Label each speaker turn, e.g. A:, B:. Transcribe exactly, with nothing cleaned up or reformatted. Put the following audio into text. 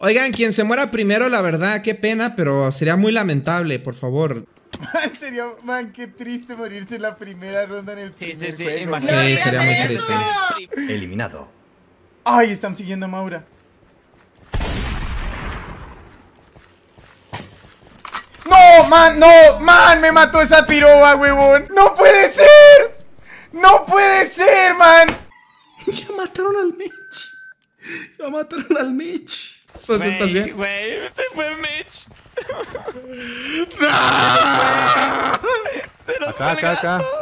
A: Oigan, quien se muera primero, la verdad, qué pena, pero sería muy lamentable, por favor.
B: Man, sería, man, qué triste morirse en la primera ronda en el
C: Sí,
B: primer
C: sí, sí,
B: juego.
C: imagínate.
A: Sí, sería muy
D: eso!
A: triste.
E: Eliminado.
B: Ay, están siguiendo a Maura. ¡No, man! ¡No! ¡Man! ¡Me mató esa piroba, huevón! ¡No puede ser! ¡No puede ser, man!
A: Ya mataron al Mitch. Ya mataron al Mitch. ¿Eso
C: Güey,
A: estás bien?
C: güey, se fue Mitch.
A: ¡No!
C: Se nos
F: Acá,
C: fue el
F: acá, acá.
C: gato.